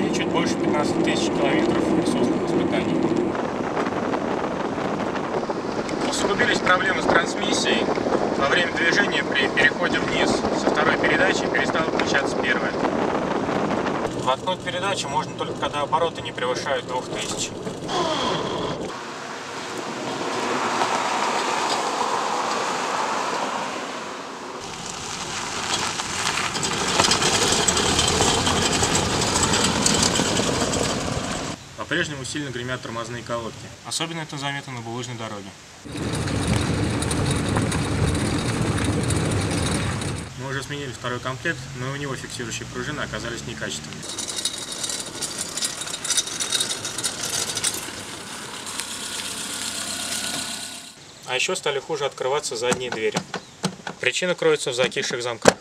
и чуть больше 15 тысяч километров присутственных испытаний. Усугубились проблемы с трансмиссией. Во время движения при переходе вниз со второй передачи перестала включаться первая. Воткнуть передачу можно только когда обороты не превышают 2000. По-прежнему сильно гремят тормозные колодки. Особенно это заметно на булыжной дороге. Мы уже сменили второй комплект, но у него фиксирующие пружины оказались некачественными. А еще стали хуже открываться задние двери. Причина кроется в закисших замках.